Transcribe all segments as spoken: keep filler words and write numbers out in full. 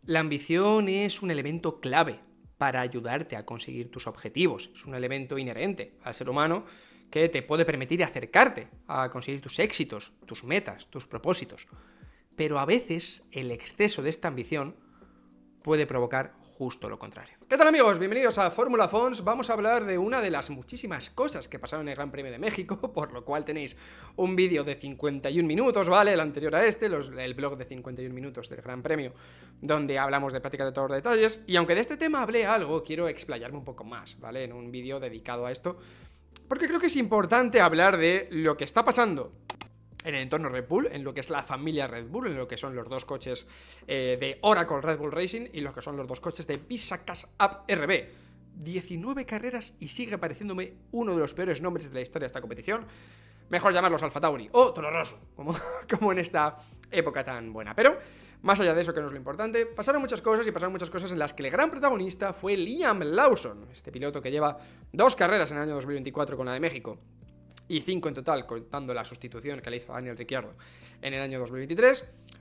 La ambición es un elemento clave para ayudarte a conseguir tus objetivos. Es un elemento inherente al ser humano que te puede permitir acercarte a conseguir tus éxitos, tus metas, tus propósitos. Pero a veces el exceso de esta ambición puede provocar justo lo contrario. ¿Qué tal, amigos? Bienvenidos a Fórmula Fons. Vamos a hablar de una de las muchísimas cosas que pasaron en el Gran Premio de México, por lo cual tenéis un vídeo de cincuenta y un minutos, ¿vale? El anterior a este, los, el blog de cincuenta y un minutos del Gran Premio, donde hablamos de prácticamente todos los detalles. Y aunque de este tema hablé algo, quiero explayarme un poco más, ¿vale? En un vídeo dedicado a esto, porque creo que es importante hablar de lo que está pasando en el entorno Red Bull, en lo que es la familia Red Bull, en lo que son los dos coches eh, de Oracle Red Bull Racing y lo que son los dos coches de Visa Cash App R B. diecinueve carreras y sigue pareciéndome uno de los peores nombres de la historia de esta competición. Mejor llamarlos Alfa Tauri o Toro Rosso, como, como en esta época tan buena. Pero, más allá de eso, que no es lo importante, pasaron muchas cosas y pasaron muchas cosas en las que el gran protagonista fue Liam Lawson, este piloto que lleva dos carreras en el año dos mil veinticuatro con la de México y cinco en total, contando la sustitución que le hizo a Daniel Ricciardo en el año dos mil veintitrés,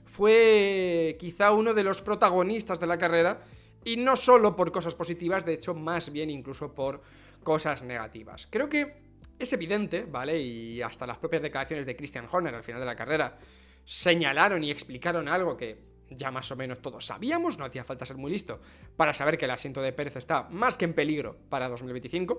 fue quizá uno de los protagonistas de la carrera, y no solo por cosas positivas, de hecho, más bien incluso por cosas negativas. Creo que es evidente, ¿vale? Y hasta las propias declaraciones de Christian Horner al final de la carrera señalaron y explicaron algo que ya más o menos todos sabíamos, no hacía falta ser muy listo para saber que el asiento de Pérez está más que en peligro para dos mil veinticinco,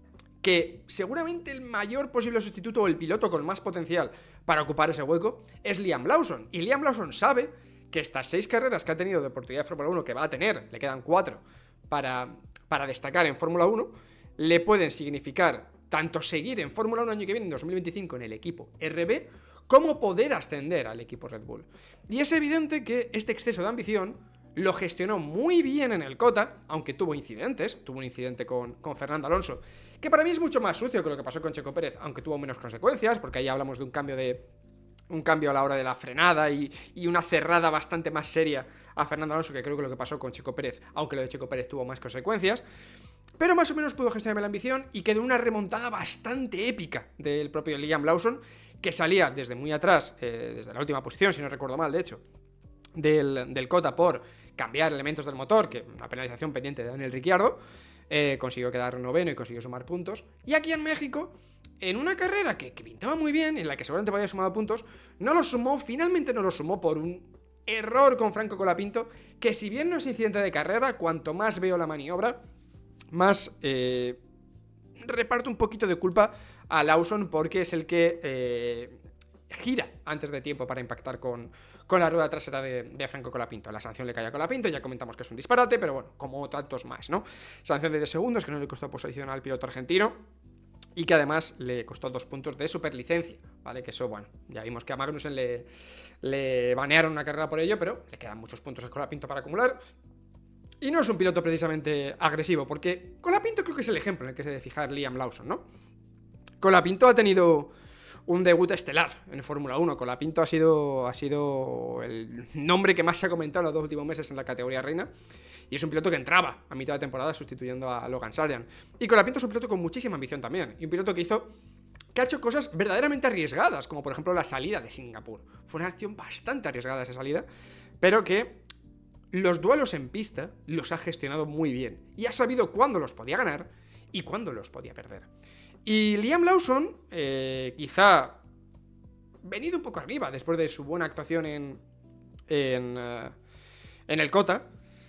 que seguramente el mayor posible sustituto o el piloto con más potencial para ocupar ese hueco es Liam Lawson. Y Liam Lawson sabe que estas seis carreras que ha tenido de oportunidad de Fórmula uno, que va a tener, le quedan cuatro para, para destacar en Fórmula uno, le pueden significar tanto seguir en Fórmula uno año que viene, en dos mil veinticinco, en el equipo R B, como poder ascender al equipo Red Bull. Y es evidente que este exceso de ambición lo gestionó muy bien en el COTA, aunque tuvo incidentes, tuvo un incidente con, con Fernando Alonso, que para mí es mucho más sucio que lo que pasó con Checo Pérez, aunque tuvo menos consecuencias, porque ahí hablamos de un cambio de un cambio a la hora de la frenada y, y una cerrada bastante más seria a Fernando Alonso, que creo que lo que pasó con Checo Pérez, aunque lo de Checo Pérez tuvo más consecuencias. Pero más o menos pudo gestionarme la ambición y quedó una remontada bastante épica del propio Liam Lawson, que salía desde muy atrás, eh, desde la última posición, si no recuerdo mal, de hecho, del, del COTA por cambiar elementos del motor, que una penalización pendiente de Daniel Ricciardo, eh, consiguió quedar noveno y consiguió sumar puntos. Y aquí en México, en una carrera que, que pintaba muy bien, en la que seguramente había sumado puntos, no lo sumó, finalmente no lo sumó por un error con Franco Colapinto, que si bien no es incidente de carrera, cuanto más veo la maniobra, más eh, reparto un poquito de culpa a Lawson, porque es el que eh, gira antes de tiempo para impactar con, con la rueda trasera de, de Franco Colapinto. La sanción le cae a Colapinto, ya comentamos que es un disparate, pero bueno, como tantos más, ¿no? Sanción de diez segundos, que no le costó posición al piloto argentino, y que además le costó dos puntos de superlicencia, ¿vale? Que eso, bueno, ya vimos que a Magnussen le, le banearon una carrera por ello, pero le quedan muchos puntos a Colapinto para acumular. Y no es un piloto precisamente agresivo, porque Colapinto creo que es el ejemplo en el que se debe fijar Liam Lawson, ¿no? Colapinto ha tenido un debut estelar en Fórmula uno. Colapinto ha sido, ha sido el nombre que más se ha comentado en los dos últimos meses en la categoría reina, y es un piloto que entraba a mitad de temporada sustituyendo a Logan Sargent. Y Colapinto es un piloto con muchísima ambición también, y un piloto que hizo que ha hecho cosas verdaderamente arriesgadas, como por ejemplo la salida de Singapur. Fue una acción bastante arriesgada esa salida, pero que los duelos en pista los ha gestionado muy bien y ha sabido cuándo los podía ganar y cuándo los podía perder. Y Liam Lawson, eh, quizá venido un poco arriba después de su buena actuación en, en, uh, en el COTA,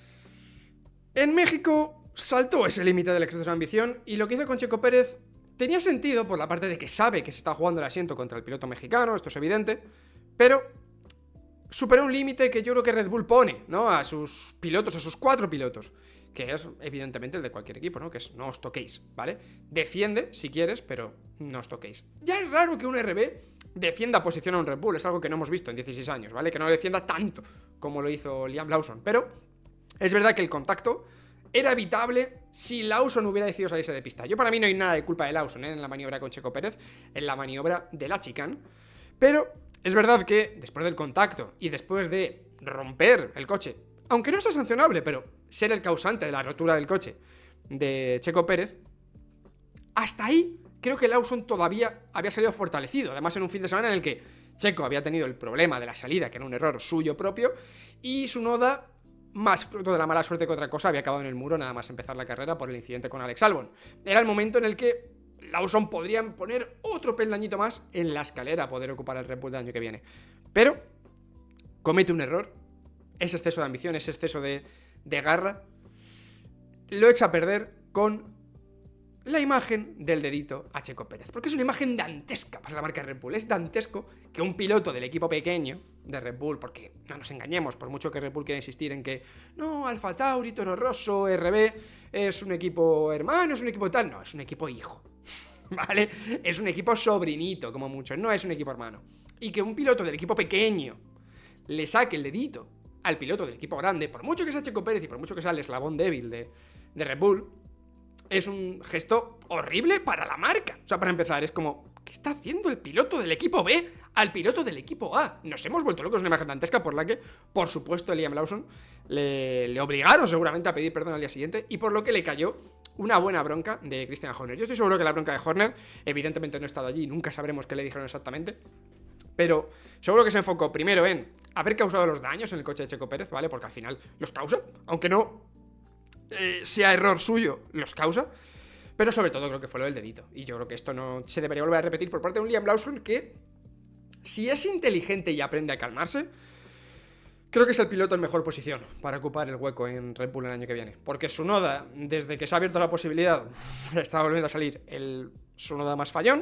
en México saltó ese límite del exceso de ambición, y lo que hizo con Checo Pérez tenía sentido por la parte de que sabe que se está jugando el asiento contra el piloto mexicano, esto es evidente, pero superó un límite que yo creo que Red Bull pone, ¿no? A sus pilotos, a sus cuatro pilotos, que es evidentemente el de cualquier equipo, ¿no? Que es no os toquéis, ¿vale? Defiende si quieres, pero no os toquéis. Ya es raro que un R B defienda posición a un Red Bull, es algo que no hemos visto en dieciséis años, ¿vale? Que no lo defienda tanto como lo hizo Liam Lawson, pero es verdad que el contacto era evitable si Lawson hubiera decidido salirse de pista. Yo, para mí, no hay nada de culpa de Lawson, ¿eh? En la maniobra con Checo Pérez, en la maniobra de la chicane, pero es verdad que después del contacto y después de romper el coche, aunque no sea sancionable, pero ser el causante de la rotura del coche de Checo Pérez, hasta ahí creo que Lawson todavía había salido fortalecido. Además, en un fin de semana en el que Checo había tenido el problema de la salida, que era un error suyo propio, y Tsunoda más fruto de la mala suerte que otra cosa, había acabado en el muro nada más empezar la carrera por el incidente con Alex Albon. Era el momento en el que Lawson podrían poner otro peldañito más en la escalera a poder ocupar el Red Bull del año que viene. Pero comete un error, ese exceso de ambición, ese exceso de, de garra, lo echa a perder con la imagen del dedito a Checo Pérez. Porque es una imagen dantesca para la marca Red Bull. Es dantesco que un piloto del equipo pequeño de Red Bull, porque no nos engañemos, por mucho que Red Bull quiera insistir en que no, Alfa Tauri, Toro Rosso, R B es un equipo hermano, es un equipo tal, no, es un equipo hijo, ¿vale? Es un equipo sobrinito, como mucho, no es un equipo hermano. Y que un piloto del equipo pequeño le saque el dedito al piloto del equipo grande, por mucho que sea Checo Pérez y por mucho que sea el eslabón débil de, de Red Bull, es un gesto horrible para la marca. O sea, para empezar, es como, ¿qué está haciendo el piloto del equipo B al piloto del equipo A? Nos hemos vuelto locos, una imagen dantesca por la que, por supuesto, Liam Lawson le, le obligaron seguramente a pedir perdón al día siguiente y por lo que le cayó una buena bronca de Christian Horner. Yo estoy seguro que la bronca de Horner, evidentemente no he estado allí, nunca sabremos qué le dijeron exactamente, pero seguro que se enfocó primero en haber causado los daños en el coche de Checo Pérez, ¿vale? Porque al final los causa, aunque no Eh, sea error suyo, los causa. Pero sobre todo creo que fue lo del dedito. Y yo creo que esto no se debería volver a repetir por parte de un Liam Lawson que, si es inteligente y aprende a calmarse, creo que es el piloto en mejor posición para ocupar el hueco en Red Bull el año que viene. Porque Tsunoda, desde que se ha abierto la posibilidad, está volviendo a salir el Tsunoda más fallón.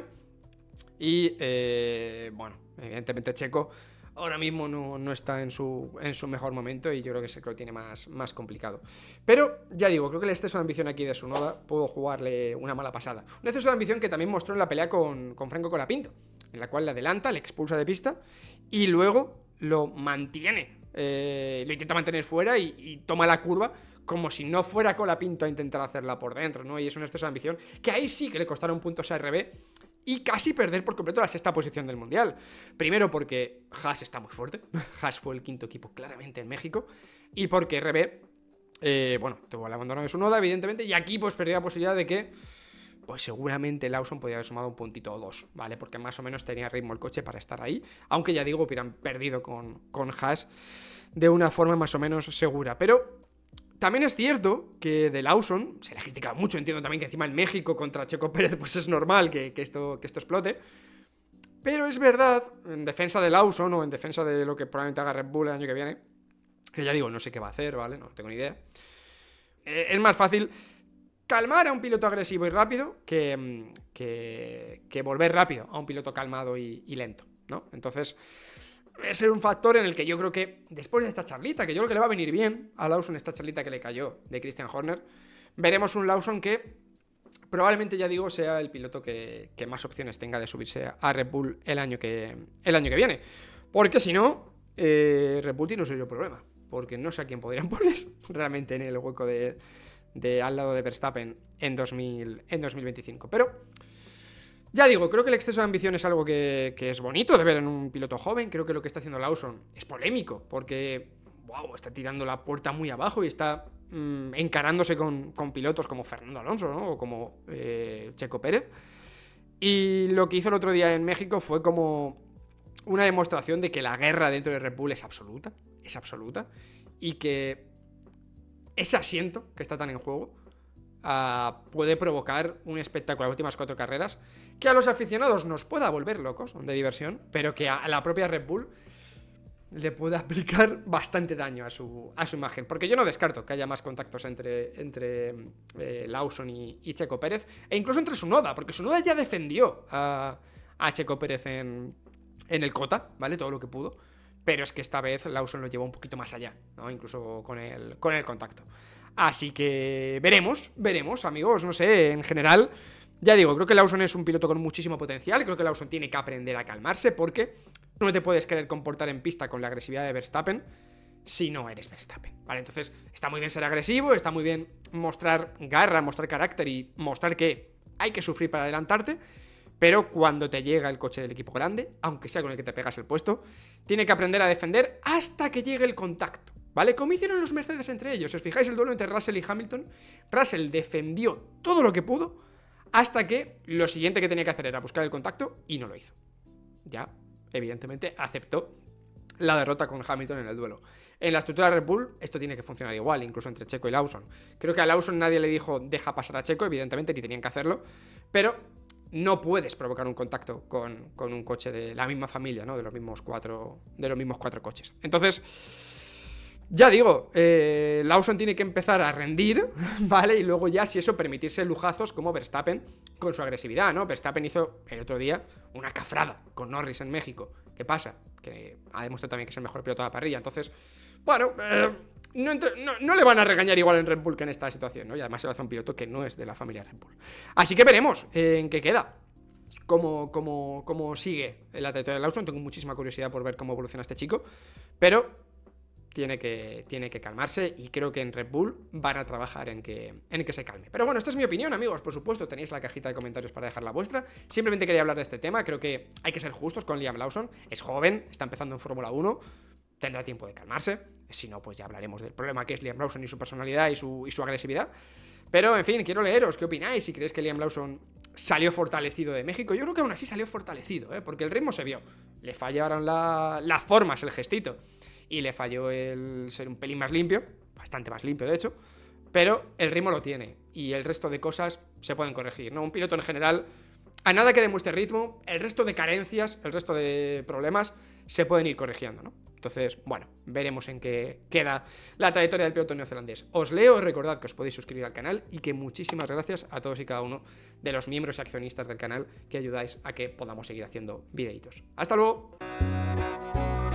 Y, eh, bueno, evidentemente Checo ahora mismo no, no está en su, en su mejor momento y yo creo que se lo tiene más, más complicado. Pero, ya digo, creo que el exceso de ambición aquí de Tsunoda pudo jugarle una mala pasada. Un exceso de ambición que también mostró en la pelea con, con Franco Colapinto, en la cual le adelanta, le expulsa de pista y luego lo mantiene, eh, lo intenta mantener fuera y, y toma la curva como si no fuera Colapinto a intentar hacerla por dentro, ¿no? Y es un exceso de ambición que ahí sí que le costaron puntos a R B y casi perder por completo la sexta posición del Mundial. Primero porque Haas está muy fuerte, Haas fue el quinto equipo claramente en México, y porque R B, eh, bueno, tuvo el abandono de Tsunoda, evidentemente, y aquí pues perdió la posibilidad de que, pues seguramente Lawson podría haber sumado un puntito o dos, ¿vale? Porque más o menos tenía ritmo el coche para estar ahí, aunque ya digo, hubieran perdido con, con Haas de una forma más o menos segura. Pero también es cierto que de Lawson se le ha criticado mucho, entiendo también que encima en México contra Checo Pérez pues es normal que, que, esto, que esto explote, pero es verdad, en defensa de Lawson o en defensa de lo que probablemente haga Red Bull el año que viene, que ya digo, no sé qué va a hacer, ¿vale? No tengo ni idea, eh, es más fácil calmar a un piloto agresivo y rápido que, que, que volver rápido a un piloto calmado y, y lento, ¿no? Entonces es un factor en el que yo creo que después de esta charlita, que yo creo que le va a venir bien a Lawson esta charlita que le cayó de Christian Horner, veremos un Lawson que probablemente, ya digo, sea el piloto que, que más opciones tenga de subirse a Red Bull el año que, el año que viene. Porque si no, eh, Red Bull tiene un serio problema, porque no sé a quién podrían poner realmente en el hueco de, de al lado de Verstappen en, dos mil, en dos mil veinticinco. Pero ya digo, creo que el exceso de ambición es algo que, que es bonito de ver en un piloto joven. Creo que lo que está haciendo Lawson es polémico, porque wow, está tirando la puerta muy abajo y está mmm, encarándose con, con pilotos como Fernando Alonso, ¿no? O como eh, Checo Pérez. Y lo que hizo el otro día en México fue como una demostración de que la guerra dentro de Red Bull es absoluta, es absoluta, y que ese asiento que está tan en juego Uh, puede provocar un espectáculo las últimas cuatro carreras que a los aficionados nos pueda volver locos de diversión, pero que a la propia Red Bull le puede aplicar bastante daño a su, a su imagen, porque yo no descarto que haya más contactos entre, entre eh, Lawson y, y Checo Pérez, e incluso entre Tsunoda, porque Tsunoda ya defendió a, a Checo Pérez en, en el Cota, ¿vale? Todo lo que pudo, pero es que esta vez Lawson lo llevó un poquito más allá, ¿no? Incluso con el, con el contacto. Así que veremos, veremos, amigos, no sé, en general, ya digo, creo que Lawson es un piloto con muchísimo potencial, creo que Lawson tiene que aprender a calmarse porque no te puedes querer comportar en pista con la agresividad de Verstappen si no eres Verstappen, ¿vale? Entonces, está muy bien ser agresivo, está muy bien mostrar garra, mostrar carácter y mostrar que hay que sufrir para adelantarte, pero cuando te llega el coche del equipo grande, aunque sea con el que te pegas el puesto, tiene que aprender a defender hasta que llegue el contacto, ¿vale? Como hicieron los Mercedes entre ellos. Si os fijáis el duelo entre Russell y Hamilton, Russell defendió todo lo que pudo hasta que lo siguiente que tenía que hacer era buscar el contacto y no lo hizo. Ya, evidentemente, aceptó la derrota con Hamilton en el duelo. En la estructura de Red Bull esto tiene que funcionar igual, incluso entre Checo y Lawson. Creo que a Lawson nadie le dijo deja pasar a Checo, evidentemente ni tenían que hacerlo, pero no puedes provocar un contacto con, con un coche de la misma familia, ¿no? De los mismos cuatro, de los mismos cuatro coches. Entonces, ya digo, eh, Lawson tiene que empezar a rendir, ¿vale? Y luego ya, si eso, permitirse lujazos como Verstappen con su agresividad, ¿no? Verstappen hizo el otro día una cafrada con Norris en México. ¿Qué pasa? Que ha demostrado también que es el mejor piloto de la parrilla. Entonces, bueno, eh, no, entre, no, no le van a regañar igual en Red Bull que en esta situación, ¿no? Y además se lo hace un piloto que no es de la familia Red Bull. Así que veremos eh, en qué queda. Cómo, cómo, cómo sigue la trayectoria de Lawson. Tengo muchísima curiosidad por ver cómo evoluciona este chico. Pero tiene que, tiene que calmarse y creo que en Red Bull van a trabajar en que, en que se calme. Pero bueno, esta es mi opinión, amigos. Por supuesto, tenéis la cajita de comentarios para dejar la vuestra. Simplemente quería hablar de este tema. Creo que hay que ser justos con Liam Lawson. Es joven, está empezando en Fórmula uno. Tendrá tiempo de calmarse. Si no, pues ya hablaremos del problema que es Liam Lawson y su personalidad y su, y su agresividad. Pero, en fin, quiero leeros qué opináis. Si creéis que Liam Lawson salió fortalecido de México. Yo creo que aún así salió fortalecido, ¿eh? Porque el ritmo se vio. Le fallaron la, las formas, el gestito. Y le falló el ser un pelín más limpio, bastante más limpio de hecho, pero el ritmo lo tiene y el resto de cosas se pueden corregir, ¿no? Un piloto en general, a nada que demuestre ritmo, el resto de carencias, el resto de problemas se pueden ir corrigiendo, ¿no? Entonces, bueno, veremos en qué queda la trayectoria del piloto neozelandés. Os leo, recordad que os podéis suscribir al canal y que muchísimas gracias a todos y cada uno de los miembros y accionistas del canal que ayudáis a que podamos seguir haciendo videitos. ¡Hasta luego!